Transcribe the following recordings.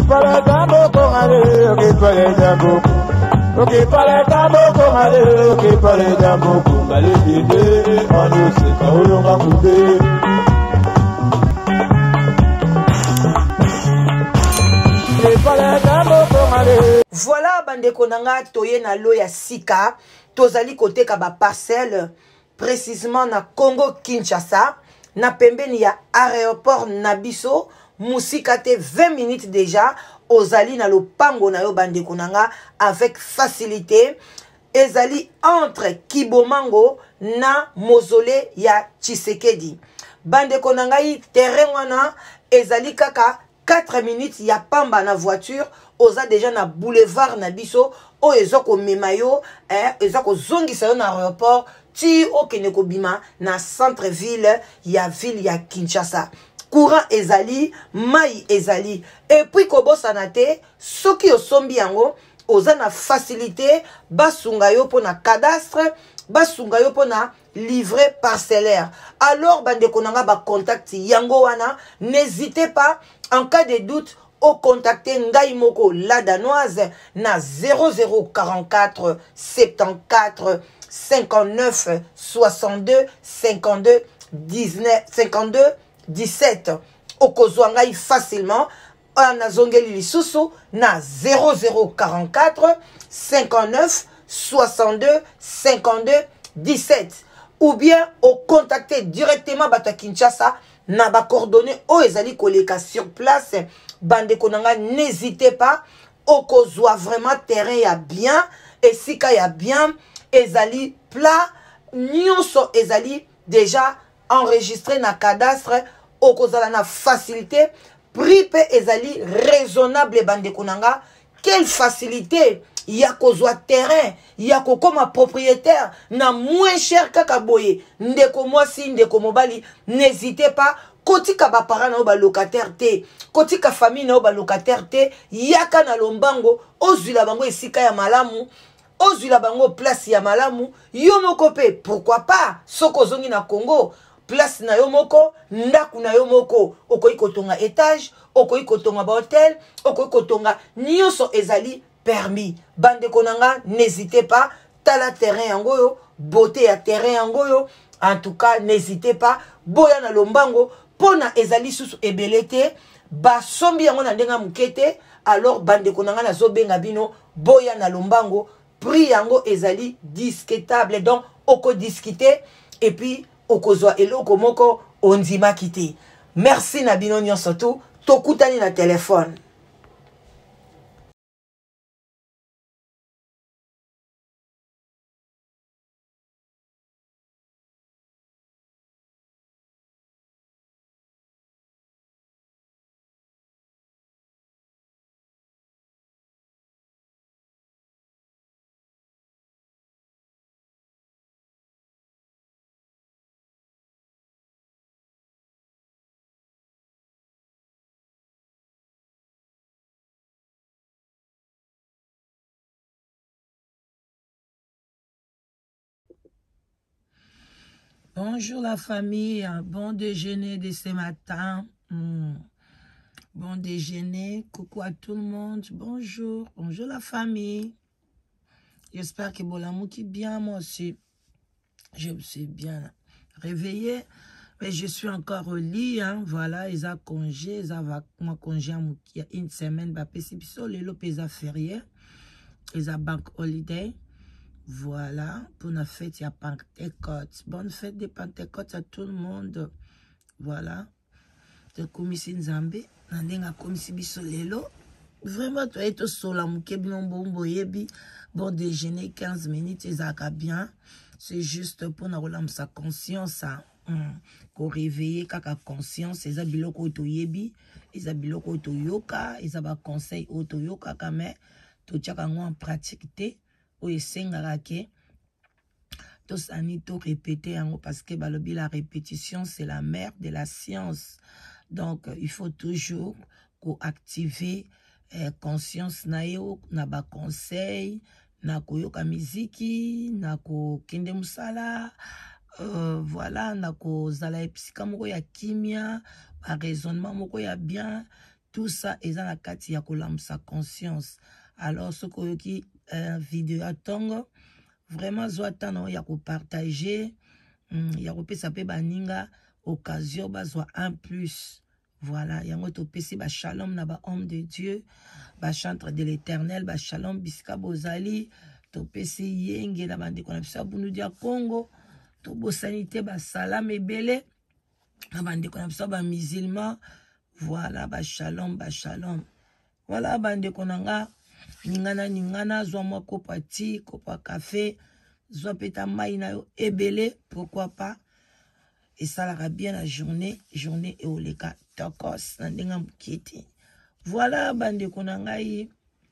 para tambo con ale, que para tambo. Ok, para tambo con ale, que para tambo con ale, on ne sait pas où l'on va couper. Voilà bandeko nanga toye na lo ya sika tozali koteka ba parcelle précisément na Congo Kinshasa na pembeni ya aéroport Nabiso musika te 20 minutes déjà ozali na lopango na yo bandeko nanga avec facilité ezali entre Kibomango na mausolée ya Tshisekedi bandeko nanga yi terrain wana ezali kaka 4 minutes ya pamba na voiture oza déjà na boulevard na biso o ezoko memayo ezoko zongisa yo na aéroport ti okene ko bima na centre ville ya Kinshasa courant ezali mai ezali et puis kobosana te soki osombi yango oza na facilité basunga yo pona cadastre basunga yo pona livret parcellaire alors bandeko nanga ba contact yango wana n'hésitez pas en cas de doute au contacter Ngai Moko la danoise na 0044 74 59 62 52 19 52 17 okozwa ngai facilement na zongeli lisusu na 0044 59 62 52 17 ou bien au contacter directement Bata Kinshasa na ba coordonnées o ezali koleka sur place bandeko nanga n'hésitez pas okozwa vraiment terrain ya bien esika ya bien ezali plat nyonso ezali déjà enregistré na cadastre okozala na facilité prix pe ezali raisonnable bandeko nanga quelle facilité ya kozwa terrain ya kokoma propriétaire na moins cher kaka boye ndeko mwasi ndeko mobali n'hésitez pas kotika ba parents na ba locataire te kotika famille na ba locataire te yaka na lombango ozwila bango esika ya malamu ozwila bango place ya malamu yo moko pe pourquoi pas soko zongi na Congo place na yo moko ndaku na yo moko okoyi kotonga étage okoyi kotonga ba hôtel okoyi kotonga nyonso ezali permis bandeko nanga n'hésitez pas tala terrain yango yo beauté ya terrain yango yo en tout cas n'hésitez pas boya na lombango pona ezali susu ebelete ba sombi yango na ndenga mukete alors bandeko nanga na zobenga bino boya na lombango prix yango ezali discutable donc oko discuter et puis okozwa eloko moko ondima kite merci na bino nyonso tu tokutani na téléphone. Bonjour la famille, bon déjeuner de ce matin. Bon déjeuner, coucou à tout le monde. Bonjour, bonjour la famille. J'espère que Bolamou qui bien, moi aussi. Je me suis bien réveillée, mais je suis encore au lit. Hein. Voilà, ils ont congé, ils ont congé il y a une semaine. C'est les lopes à férié, ils ont bank holiday. Voilà, pour la fête, il y a Pentecôte. Bonne fête de Pentecôte à tout le monde. Voilà. De Komisi Nzambe. Nandenga Komisi Bisolelo. Vraiment, tu es tout seul. Bon déjeuner, 15 minutes, et ça va bien. C'est juste pour nous rendre sa conscience. Qu'on réveille, kaka conscience. Ils ont biloko to yebi. Ils ont biloko to yoka. Ils ont conseil auto yoka. Mais tout ça en pratique. Ou esengaka ke tous anito répéter parce que balobi la répétition c'est la mère de la science donc il faut toujours activer conscience na yo na ba conseil na koyoka miziki na ko kende musala voilà na ko zala epsika moko ya kimia ba raisonnement moko ya bien tout ça eza na kati ya kolamsa conscience. Alors ce qui vidéo à tongo vraiment zwa no ya ko partager ya ko pesa pe baninga occasion bazwa un plus. Voilà, yango to pesi ba shalom na ba homme de Dieu, ba chantre de l'Éternel, ba shalom bisika bozali, to pesi yenge na bande ko na bisa bunu dia Congo, to bosanité ba salam ebele, na bande ko na bisa ba musulman. Voilà, ba shalom, ba shalom. Voilà bande ko nanga ningana zwa mo kopa ti, kopa café, zwa peta mai na yo ebele, pourquoi pas. Et ça la bien la journée et au leka tokos ndenga mkiti. Voilà bande konangai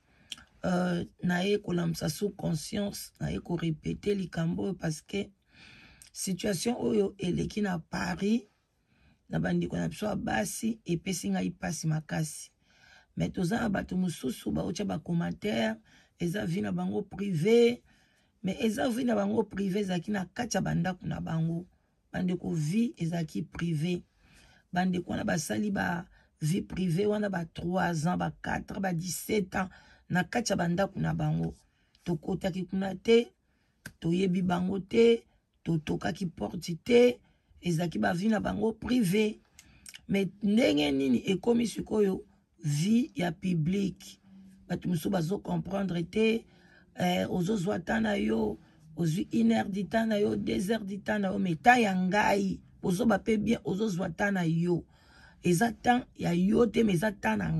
nae kolamsa sous conscience nae ko répéter likambo parce que situation oyo eleki na Paris na bande konapso basi et pesi ngai pasi makasi. Mais toza bato mususu ba ocha ba commentaire eza vina bango privé mais eza vina bango privé zakina kacha banda kuna bango. Bande ko vie ezaki privé. Bande ko na basali ba vie privée wana ba 3 ans, ba 4, ba 17 ans na kacha banda kuna bango. To kota ki kuna te, to yebi bango te, to toka ki porti te, ezaki ba vie na bango privé. Mais ndenge nini ekomi sikoyo vie ya public. Batu musu bazo comprendre te ozo zwatana yo ozwi 1 heure du temps na yo 2 heures du temps na yo mais ta ya ngai ozo bape bien ozo zwata na yo eza temps ya yo te mais eza temps na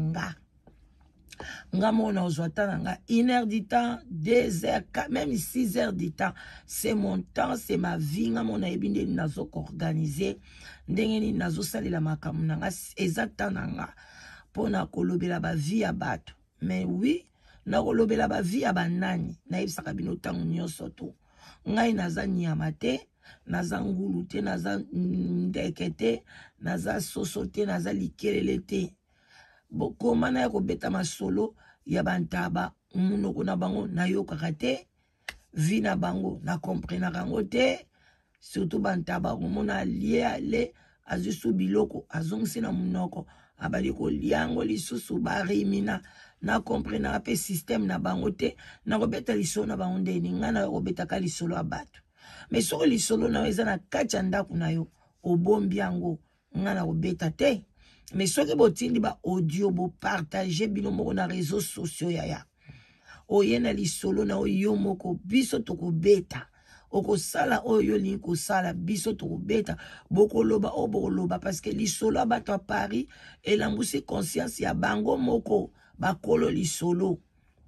nga mona ozwata na nga 1 heure du temps 2 heures même 6 heures du temps c'est mon temps c'est ma vie nga mona ebinde nazo organiser ndenge ni nazo salela makambo na nga eza temps na nga pona kolobela ba vie ya bato mais oui na kolobela ba vie ya banani na yebisaka bino tango nyonso to ngai naza nyama te naza ngulu te naza ndeke te naza soso te naza likelele te bokoma na ya kobeta masolo ya bantaba munoko na bango na yokaka te vi na bango na komprenaka yango te surtout bantaba komona alie ale azusu biloko azongisi na munoko abali kolia yango lisusu barimina na komprenaka pe système na bango te na kobeta lisolo na bango ndeni nga na kobetaka lisolo ya bato mais soko lisolo na yo eza na kati ya ndako na yo obombi yango nga na kobeta te mais soki botindi ba audio bo partager bino moko na réseaux sociaux yaya oye na lisolo na yo moko biso tokobeta okosala oyo lingi kosala biso tokobeta bokoloba o bokoloba parce que lisolo ya bato ya Paris elambusi conscience ya bango moko bakolo lisolo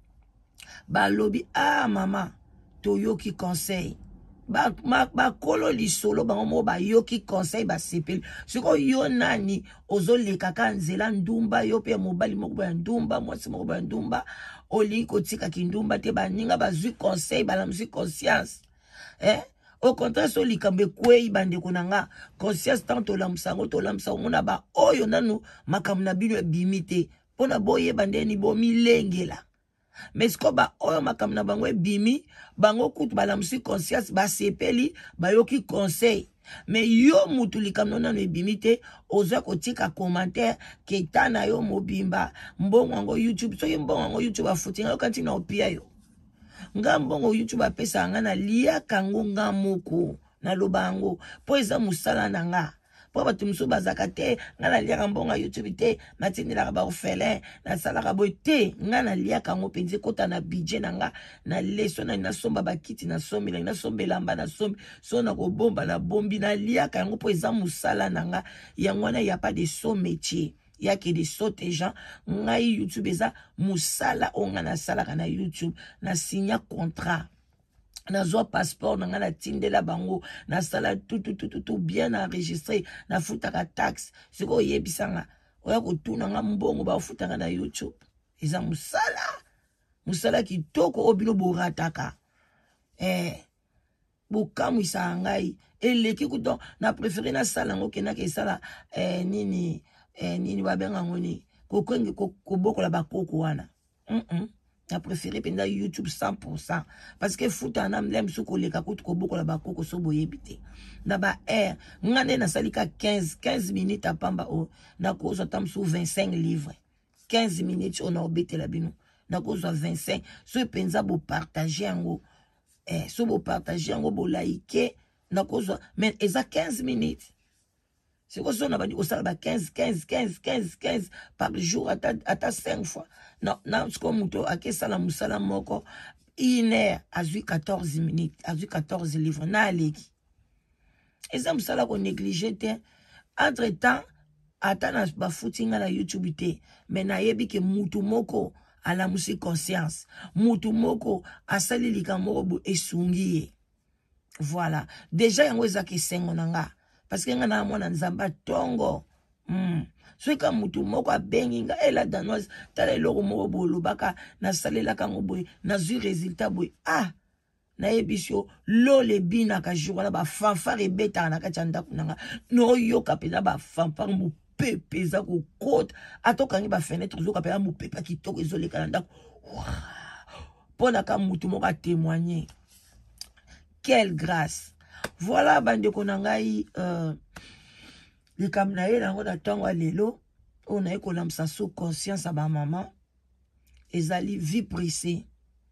balobi mama toyoki conseil bakolo lisolo bango mo bayoki conseil basepeli siko yo nani ozoleka ka nzela ndumba yo pe mobali moko ya ndumba mwasi moko ya ndumba olingi kotika kindumba te baninga bazwi conseil balamusi conscience au contraire so likambe kwei bande konanga conscience tant olamusango na ba oyo nanu makambo na bino ebimite pona boye bande ni bomilengela mais ko ba oyo makambo na bango ebimi bango kutu balamusi conscience basepeli bayoki conseil mais yo mutu likambo nanu ebimite oza kotika commentaire ketana yo mobimba mbongo ngo YouTube so mbongo YouTube afutinga kanti na opia yo nga mbongo YouTube apesa nga na lia kango nga moko na lobango po eza musala na nga po batu musu bazaka te nga na lia mbongo YouTube te matindela ba ofele na sala ka bote nga na lia kango penze kota na budget na nga na leso na somba bakiti na sombi na sombela mba na sombi so na ko bomba na bombi na lia kango po eza musala na nga yangwana ya pas de son métier ya ke de sote gens ngai YouTube eza musala onga na sala kana YouTube na signa contrat na zo passeport na nga na tindela bango na sala tout bien enregistré na futaka taxe siko yebisanga oya kotuna nga mbongo ba futaka na YouTube eza musala kitoko obilo borataka bokamu isa ngai eleki kuto na préféré na sala ngo kenaka esala nini babenga ngoni kokwengi kobokola bakoko wana na préféré penda YouTube 100% parce que futa na mlem suko leka kutu kobokola bakoko so boyebite na ba ngane na salika 15 minutes apamba o na kozo tamsu 25 livres 15 minutes on a obété la bino na cause 25 so penza bo partager yango so bo partager yango bo like na cause mais eza 15 minutes c'est quoi ça on a dit au salaba 15 par jour ata 5 fois non ce comme muto akesa la musala moko une heure à 14 minutes à 14 livres na aleki eza musala ko négliger te entre temps atana ba footing na YouTube te mais na yebi ke mutu moko ala musi conscience mutu moko asali likambo bo esungiye voilà déjà yango ezaki sengo nanga parce que ngana mwana nzamba tongo so ka mutu moko abengi nga ela danoise tala eloko moko bolo baka na salela kango boy na zu résultat boy na yebisio lo le bina ka jour na ba fanfare beta na kachanda kunanga no yo kapela ba fanfare mu pepe za ko côte atokangi ba fenêtre zo kapela mu pepe kitoko ezoleka ndako pona ka mutu moko a témoigner. Quelle grâce. Voilà bande konangai le kamnaye nango da tango lelo on a ekolamsa sous conscience à ba maman ezali vie pressée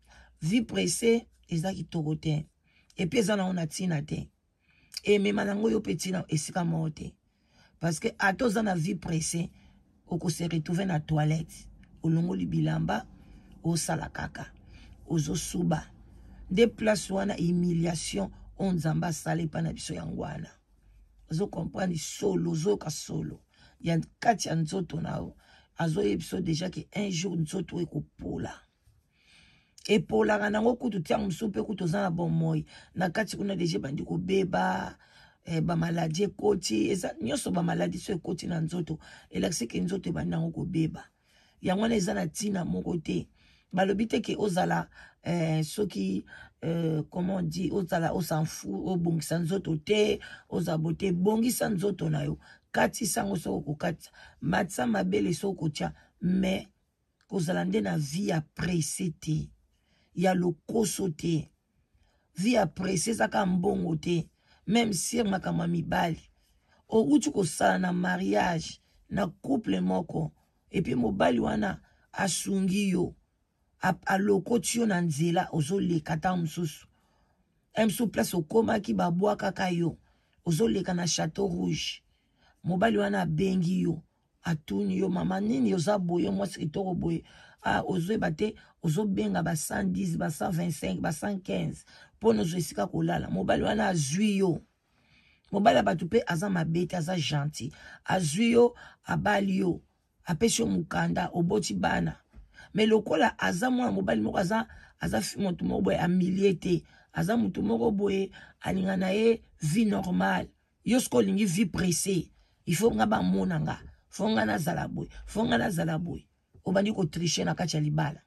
ezaki torote et puis ezana on a tina te et même nango yo petit na esika mote parce que atoza na vie pressée oko se retrouver na toilette olongo libilamba o sala kaka ozo suba des places wana humiliation on nzamba sale pa na biso yangwana ozo comprendre solo zoka solo ya kati ya nzoto nao azo yebiso déjà que un jour nzoto ekopola et pola kanango kutu tiang msupe kutu zana bon moi na kati kuna déjà bandi ko beba ba maladie koti eza nyoso ba maladie so koti na nzoto elakse ke nzoto bandango ko beba yangwana eza na tina moko te balobite ke ozala soki comment on dit ozala o s'en fout o bongisa nzoto te ozabote bongisa nzoto na yo kati sango so ko kati matsa mabele so ko tia mais kozala nde na vie après te ya lokoso te vie après zaka mbongo te même si makama mibali o utu ko sala na mariage na couple moko et puis mobali wana asungi yo a lokotio na nzela ozoleka ta msusu emso place okoma ki babwa kaka yo ozoleka na Château Rouge mobali wana bengi yo atuni yo mama nini yoza boye mwasi kitoko boye ozoeba te ozobenga ba 110 ba 125 ba 115 pono zo esika kolala mobali wana azwi yo mobali abatu pe aza mabete aza gentil azwi yo abali yo apesho mukanda oboti bana mais lokola aza mwana mobali moko aza mutu moko boye amiliete aza mutu moko boye alinga na ye vie normale yo sko lingi vie pressée il faut nga ba monanga fonga na zala boye obandi ko tricher na kati ya libala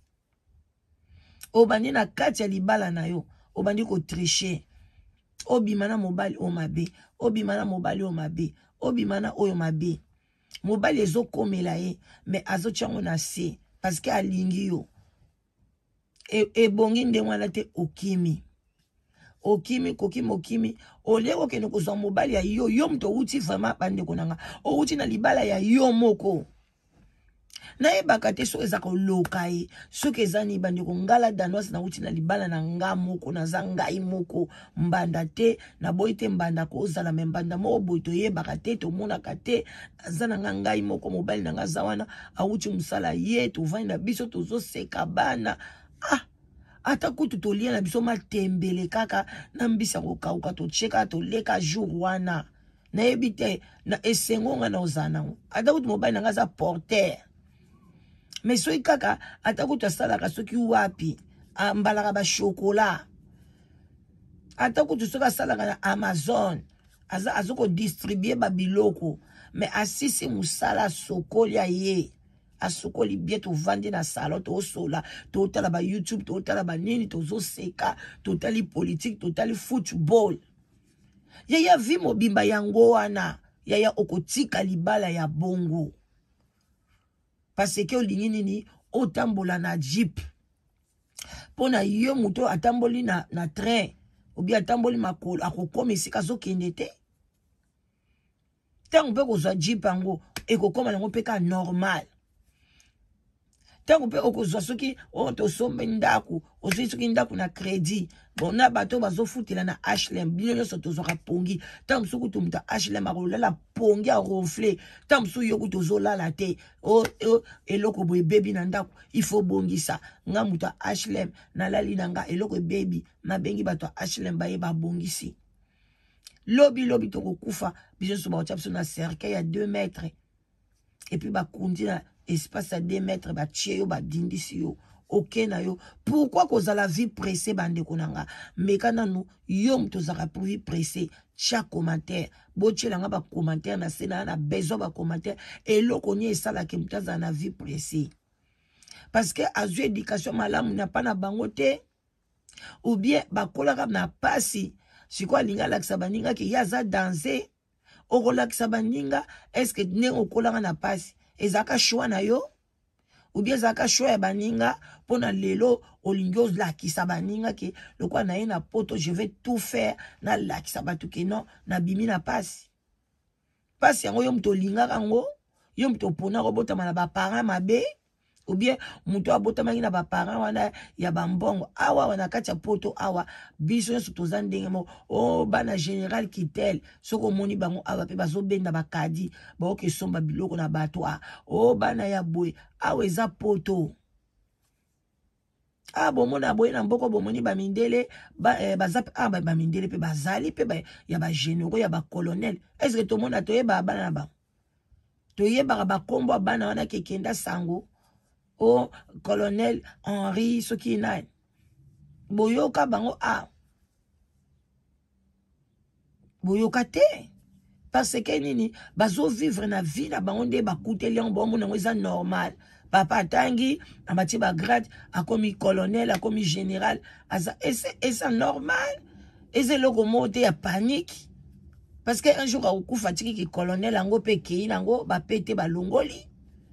obandi na kati ya libala na yo obandi ko tricher obimana mobali o mabe obimana mobali o mabe obimana oyo mabe mobali ezo komela ye mais azo tchango na se parce que alingi yo e bongi nde wana te okimi oleko kene kozwa mobali ya yo mto uti vraiment bande konanga o uti na libala ya yo moko na yebaka te so ezaka loka ye soki ezani bande ko ngala danoise na uti na libala na nga moko na za ngai moko mbanda te na boyi te mbanda ko ozala me mbanda moko boyi to yebaka te to monaka te azana nga ngai moko mobali na nga za wana auti musala ye to vani na biso tozo seka bana ata kutu to lia na biso matembele kaka na mbisa ko kauka to cheka to leka jour wana na yebite na esengo nga na ozana ata kutu mobali na nga za porteur mais soki kaka ata kutu asalaka soki wapi ambalaka ba chocolat ata kutu soki asalaka na Amazon azoko distribuer ba biloko mais asisi musala sokoli ya ye asokoli bien to vandi na salon to sola to tala ba YouTube to tala ba nini to zo seka to tali politique to tali football ya vi mobimba yango wana ya okotika libala ya bongo parce que olingi nini otambola na jeep pona yo muto atamboli na train ou bien atamboli makolo akokoma esika zokende te tango pe kozwa jeep yango ekokoma nango pe ka normal tango pe okozwa soki to sombe ndaku ozwi soki ndaku na crédit bon na bato bazofutela na HLM bino nyonso tozwaka pongi tango soki mutu HLM akolala pongi a ronfler tango soki yo tozolala te eloko boye bebi na ndaku il faut bongisa nga mutu HLM nalali na nga eloko bebi nabengi bato HLM baye babongisi lobi tokokufa biso so baotia biso na cercueil ya 2 mètres et puis bakundi na espace à 2 mètres batie yo badindisi yo ok na yo pourquoi koza la vie pressée bande konanga mekana no yo muto zaka pour vie pressée chaque commentaire botiela nga ba commentaire na sena na besoin ba commentaire eloko ni esala ke mutaza na vie pressée parce que azu éducation malamu na pas na bangote ou bien bakolaka na pasi siko linga lakisa baninga ke yaza danser okolakisa baninga est-ce que ne okolanga na pasi ezaka choix na yo ou bien ezaka choix ya baninga pona lelo olingo lakisa baninga ke lokwa na ye na poto je vais tout faire na lakisa batu ke non na bimi na pasi yango yo mto linga kango yo mto pona robota mana ba parents mabe ou bien muto abota mangi na ba parents wana ya bambongo awa wana kacha poto awa biso nso tozandenge mo bana général kitel soko moni bango awa pe bazo benda bakadi ba oke somba biloko na bato bana ya boy awa eza poto bomona boy na mboko bomoni ba mindele bazap ba mindele pe bazali pe ya ba généraux ya ba colonel est-ce que to mona toyeba bana na ba toyeba ba kombo bana wana kekenda sango colonel Henri soki nai boyoka bango boyoka te parce que nini bazo vivre na vie na bango nde bakuteli yango bombo nango eza normal papa tangi amati ba grade akomi colonel akomi général aza eza normal eza loko mote ya panique parce que un jour akufa tiki ki colonel ango pe kei nango ba pete ba longoli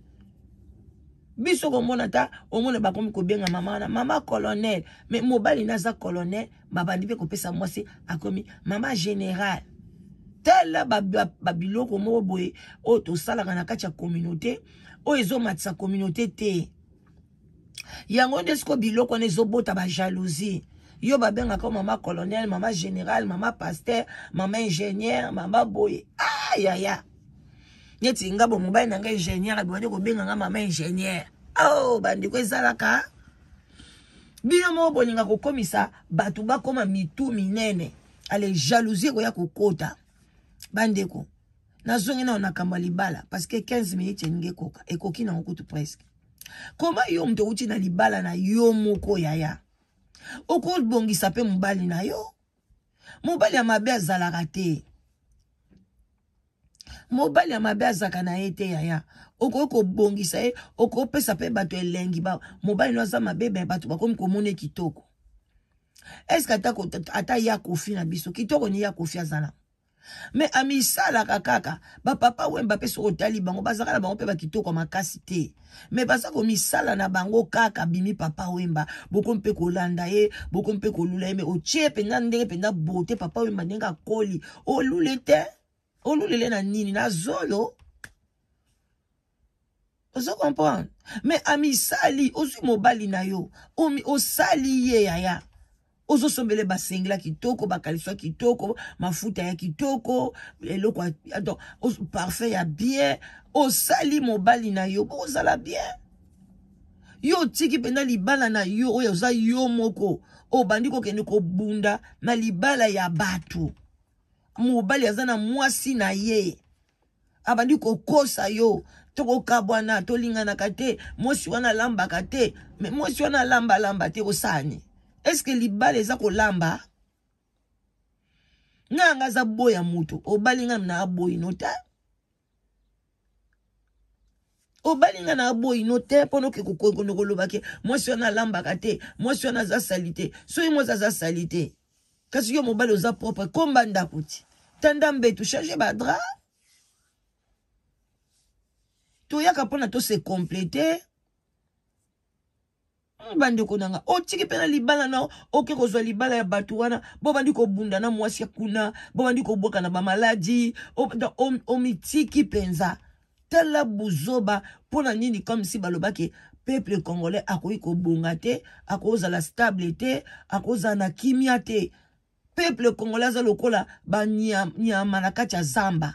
biso komona ta omona bakomi kobenga mama colonel mais mobali naza colonel babandi pe kopesa mwasi akomi mama général tela babiloko moko boye to salaka na kati ya communauté ezomatisa communauté te yango ndesko biloko na ezobota ba jalousie yo babenga ko mama colonel mama général mama pasteur mama ingénieur mama boye ya Nyeti ngabo mobile nanga ingénieur abwande ko benga nga mama ingénieur. Bandi ko ezalaka. Bino mo bolinga ko komisa batu ba koma mitu minene. Ale jalousie ko ya kokota. Bandeko. Nazongi na onakamba libala parce que 15 minutes nge koka ekoki na okutu presque. Koma yo mto uti na libala na yo moko yaya. Oko bongisa pe mobali na yo. Mobali ya mabe azalaka te. Mobali ya mabe azaka na ete yaya. Oko bongisa e, oko pesa pe bato elengi ba. Mobali no aza mabe ben bato bakomi komone kitoko. Est-ce que ata ya kofi na biso kitoko ni ya kofi azala. Mais amisala kakaka ba papa wemba pe so otali bango bazaka na bango pe ba kitoko makasi te. Mais basa ko misala na bango kaka bimi papa wemba boko mpe kolanda ye boko mpe kolula ye me ochie pe ndenge pe na bote papa wemba ndenga koli olule te olule na nini na zolo. Ozo comprendre. Mais amisali osu mobali na yo osali ye yaya. Ozo sombele basengla kitoko bakaliswa kitoko mafuta ya kitoko eloko donc parfait ya bien osali mobali na yo ozala bien yo tiki penda libala na yo oyo za yo moko o bandiko kende ko bunda na libala ya batu mobali azana mwasi na ye abandiko kosa yo toko kabwana tolingana kate mwasi wana lamba kate mais mwasi wana lamba te osani. Est-ce que libala eza kolamba? Nga za boya mutu. Obali nga na aboyi nota. Obali nga na aboyi nota. Pono ke kukoloba ke. Mwasi wana lamba kate. Mwasi wana za salite. Soyi mwaza za salite. Kasi yo mobali oza propre. Komba ndakuti. Tanda mbetu. Change badra. To yaka pona to se complete. Bande konanga o tiki pena libala na oke kozwa libala ya batu wana bo bandi ko bunda na mwasi kuna bo bandi ko boka na ba maladi o mitiki penza tala buzoba pona nini comme si balobaki peuple congolais akoyi ko bongate akoza la stabilité akoza na kimia te peuple congolais za lokola ba nyama na kati ya zamba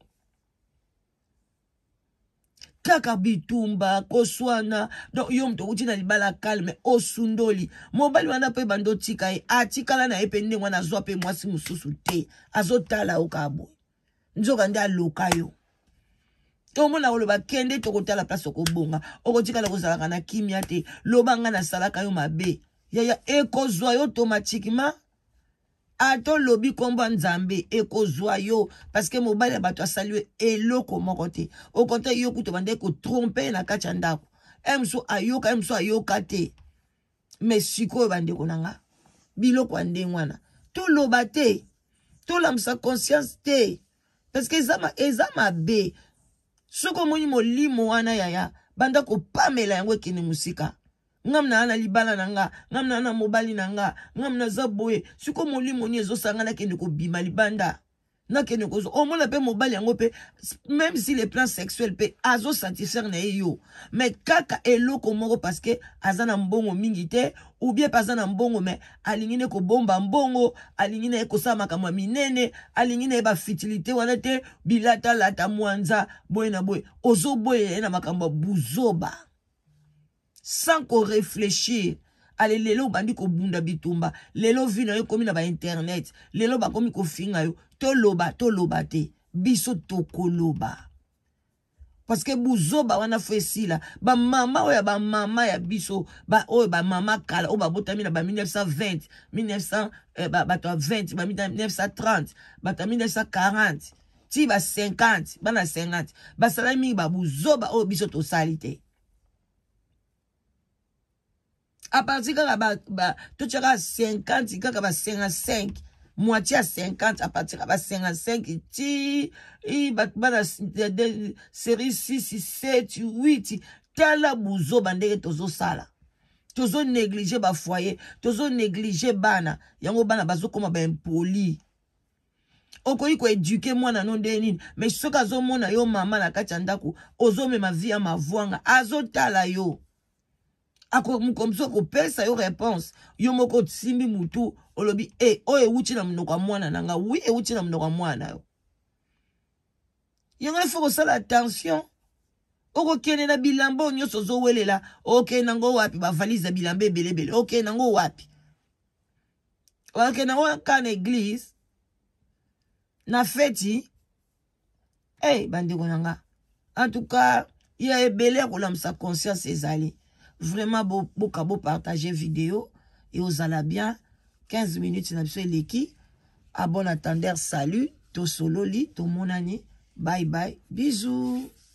kaka bitumba koswana donc yo mto uti na libala calme osundoli mobali wana pe bando tika e atikala na epende wana zwa pe mwasi mususu te azotala okabo nzoka nda lokayo to mona oloba kende to kotala place okobonga okotikala kozalaka na kimia te lobanga na salaka yo mabe ya ekozwa yo automatiquement ato lobi komba nzambe ekozwa yo parce que mobali bato asalue eloko moko te au contraire yo kuto bande ko tromper na kati ya ndako emso ayoka te mais sikoyo bande konanga biloko ande ngwana to loba te to lamsa conscience te parce que ezama be soko moni molimo wana yaya banda ko pamela yango kini musika ngamna ana libala nanga ngamna ana mobali nanga ngamna zaboye siko molimo ni ezosangana kende ko bima libanda na kende ko omona pe mobali yango pe même si les plans sexuels pe azo satisfaire na yo mais kaka eloko moko parce que azana mbongo mingi te ou bien pas na mbongo mais alingine ko bomba mbongo alingine ko sama kama minene alingine ba fertilité wana te bilata lata mwanza boy na boy ozo boy na makambo buzoba sans qu'on réfléchir allez lelo bandi ko bunda bitumba lelo vino yo komi na ba internet lelo ba komi ko finga yo to loba te biso to koloba parce que buzoba wana fesila ba mama ya biso ba mama kala o ba botami na ba 1920 1900 ba 20 ba 1930 ba 1940 ti ba 50 ba na 50 ba salami ba buzoba o biso to salite à partir de tout sera 50, quand va 55, moitié à 50, à partir de 55, ti, série 6, 7, 8, tala bouzo bandere tozo sala. Tozo négliger ba foyer, tozo négliger bana, yango bana bazo koma ba impoli. Okoyi ko éduquer mwana non denine, mais soka zo mona yo mama na kati ndako, ozo me ma vie à ma voanga, azo tala yo. Ako mukomso ko pesa yo réponse yo moko tsimbi mutu olobi oye uchi na mnoka mwana nanga oui uchi na mnoka mwana yo yanga faut sala attention oko kene na bilambo nyoso zo welela okay nango wapi ba valise bilambe belebele okay nango wapi okay nango kana église na feti bande konanga en tout cas il y a ebele ko lamsa conscience ezali. Vraiment, beaucoup partager vidéo et aux ala bien 15 minutes na biso eleki abon attendeur salut to sololi to monani bye bye bisous.